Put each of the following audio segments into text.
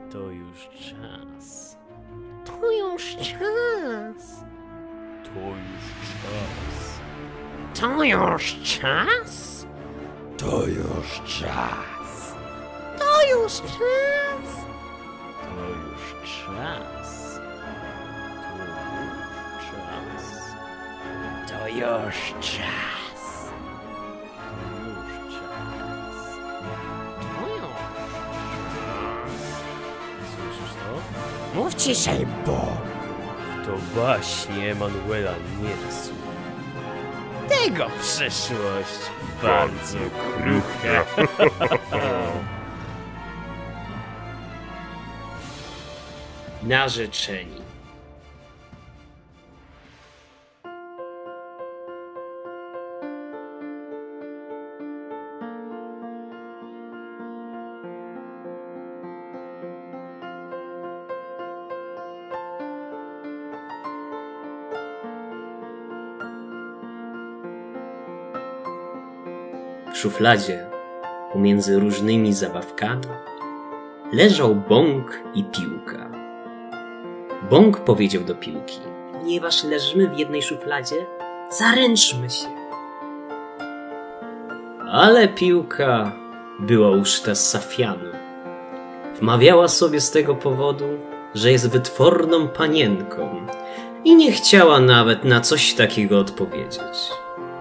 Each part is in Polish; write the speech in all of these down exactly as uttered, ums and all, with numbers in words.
To już czas. To już czas. To już czas. To już czas. To już czas. To już czas. To już czas. To już czas. To już czas. Słyszysz to? Mów ciszej, bo To właśnie Emanuela Niersu. Tego przyszłość bardzo krucha. Narzeczeni. W szufladzie, pomiędzy różnymi zabawkami, leżał bąk i piłka. Bąk powiedział do piłki: ponieważ leżymy w jednej szufladzie, zaręczmy się. Ale piłka była uszta z safianu. Wmawiała sobie z tego powodu, że jest wytworną panienką i nie chciała nawet na coś takiego odpowiedzieć.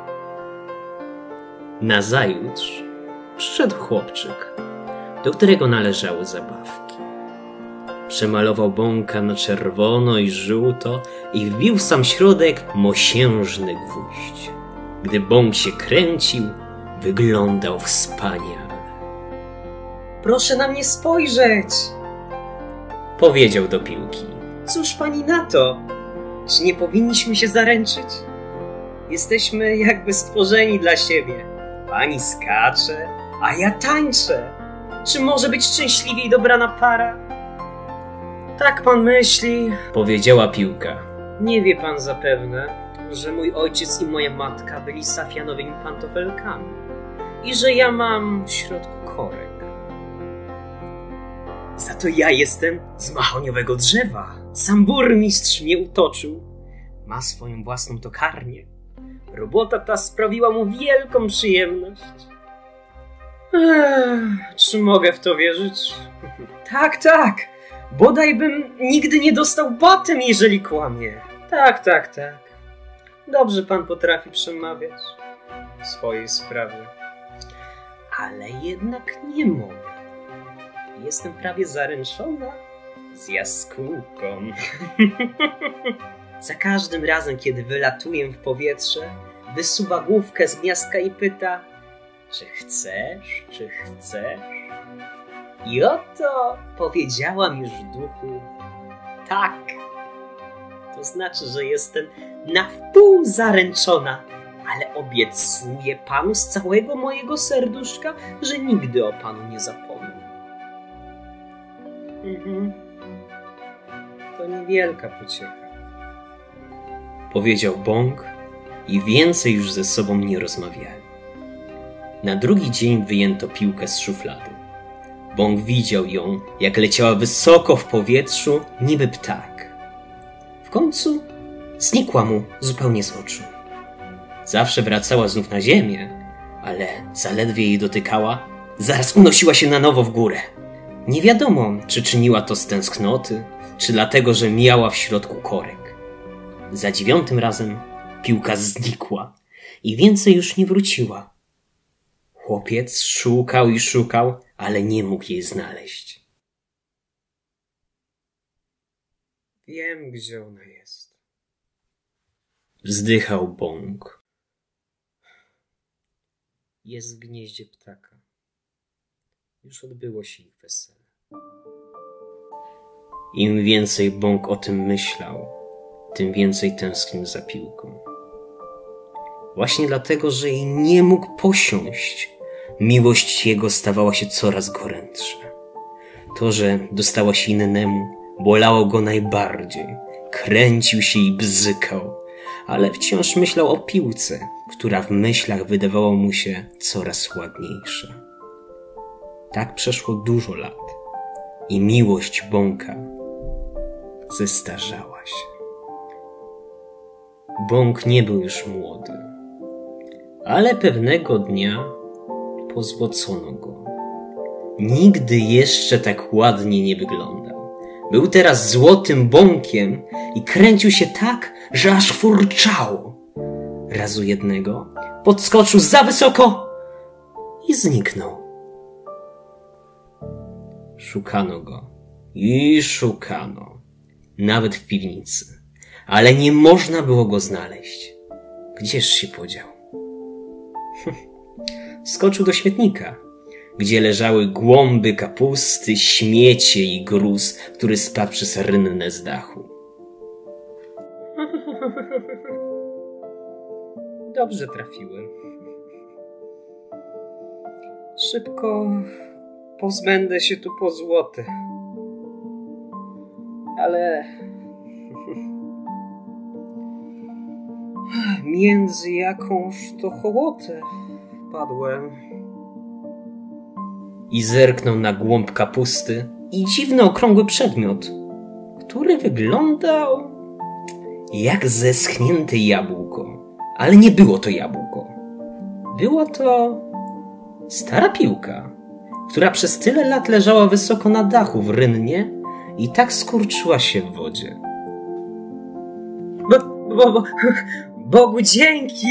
Nazajutrz przyszedł chłopczyk, do którego należały zabawki. Przemalował bąka na czerwono i żółto i wbił w sam środek mosiężny gwóźdź. Gdy bąk się kręcił, wyglądał wspaniale. Proszę na mnie spojrzeć, powiedział do piłki. Cóż pani na to? Czy nie powinniśmy się zaręczyć? Jesteśmy jakby stworzeni dla siebie. Pani skacze, a ja tańczę. Czy może być szczęśliwiej dobrana para? Tak pan myśli, powiedziała piłka. Nie wie pan zapewne, że mój ojciec i moja matka byli safianowymi pantofelkami i że ja mam w środku korek. Za to ja jestem z mahoniowego drzewa. Sam burmistrz mnie utoczył. Ma swoją własną tokarnię. Robota ta sprawiła mu wielką przyjemność. Ech, czy mogę w to wierzyć? Tak, tak. Bodajbym nigdy nie dostał batem, jeżeli kłamie. Tak, tak, tak. Dobrze pan potrafi przemawiać w swojej sprawie. Ale jednak nie mogę. Jestem prawie zaręczona z jaskółką. Za każdym razem, kiedy wylatuję w powietrze, wysuwa główkę z gniazdka i pyta: czy chcesz, czy chcesz? I oto powiedziałam już w duchu: tak. To znaczy, że jestem na wpół zaręczona, ale obiecuję panu z całego mojego serduszka, że nigdy o panu nie zapomnę. Mhm. To niewielka pociecha, powiedział bąk i więcej już ze sobą nie rozmawiali. Na drugi dzień wyjęto piłkę z szuflady. Bąk widział ją, jak leciała wysoko w powietrzu, niby ptak. W końcu znikła mu zupełnie z oczu. Zawsze wracała znów na ziemię, ale zaledwie jej dotykała, zaraz unosiła się na nowo w górę. Nie wiadomo, czy czyniła to z tęsknoty, czy dlatego, że miała w środku korek. Za dziewiątym razem piłka znikła i więcej już nie wróciła. Chłopiec szukał i szukał, ale nie mógł jej znaleźć. Wiem, gdzie ona jest. Wzdychał bąk. Jest w gnieździe ptaka. Już odbyło się ich wesele. Im więcej bąk o tym myślał, tym więcej tęsknił za piłką. Właśnie dlatego, że jej nie mógł posiąść, miłość jego stawała się coraz gorętsza. To, że dostała się innemu, bolało go najbardziej. Kręcił się i bzykał, ale wciąż myślał o piłce, która w myślach wydawała mu się coraz ładniejsza. Tak przeszło dużo lat. i miłość Bąka zestarzała się. Bąk nie był już młody, ale pewnego dnia pozłocono go. Nigdy jeszcze tak ładnie nie wyglądał. Był teraz złotym bąkiem i kręcił się tak, że aż furczało. Razu jednego podskoczył za wysoko i zniknął. Szukano go i szukano, nawet w piwnicy, ale nie można było go znaleźć. Gdzież się podział? Skoczył do śmietnika, gdzie leżały głąby kapusty, śmiecie i gruz, który spadł przez rynnę z dachu. Dobrze trafiłem. Szybko pozbędę się tu po złote. Ale między jakąż to hołotę wpadłem. I zerknął na głąb kapusty i dziwny okrągły przedmiot, który wyglądał jak zeschnięte jabłko. Ale nie było to jabłko. Była to stara piłka, która przez tyle lat leżała wysoko na dachu w rynnie i tak skurczyła się w wodzie. Bo, bo, bo, Bogu dzięki,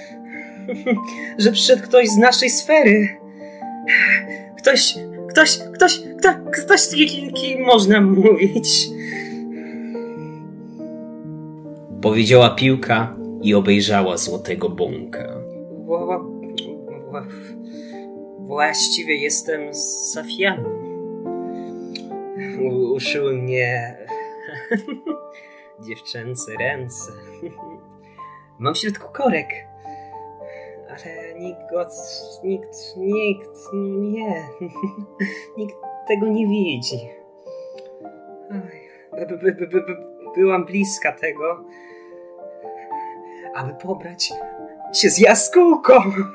że przyszedł ktoś z naszej sfery. Ktoś, ktoś, ktoś, kto, ktoś, kim, kim można mówić. Powiedziała piłka i obejrzała złotego bąka. Wła, wła, właściwie jestem z Safianu. Uszyły mnie dziewczęce ręce. Mam w środku korek. Ale nikt, nikt, nikt, nie, nikt tego nie widzi. By, by, by, by, by, byłam bliska tego, aby pobrać się z jaskółką.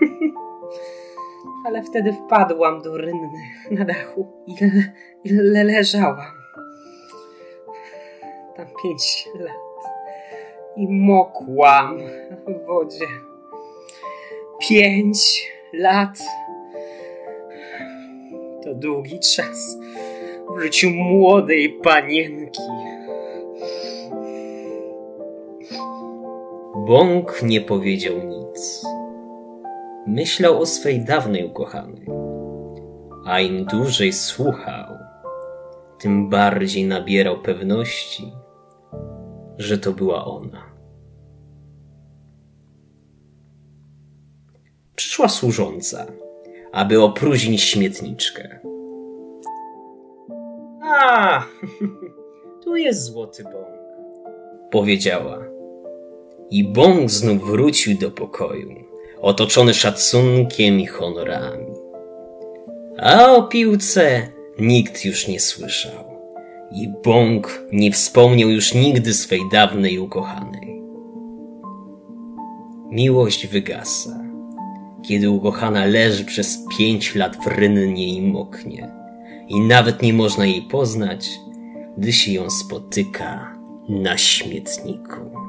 Ale wtedy wpadłam do rynny na dachu i, le, i le, leżałam. Tam pięć lat i mokłam w wodzie. Pięć lat to długi czas w życiu młodej panienki. Bąk nie powiedział nic. Myślał o swej dawnej ukochanej, a im dłużej słuchał, tym bardziej nabierał pewności, że to była ona. Przyszła służąca, aby opróżnić śmietniczkę. A, tu jest złoty bąk, powiedziała. I bąk znów wrócił do pokoju, otoczony szacunkiem i honorami. A o piłce nikt już nie słyszał. I bąk nie wspomniał już nigdy swej dawnej ukochanej. Miłość wygasa, kiedy ukochana leży przez pięć lat w rynnie i moknie. I nawet nie można jej poznać, gdy się ją spotyka na śmietniku.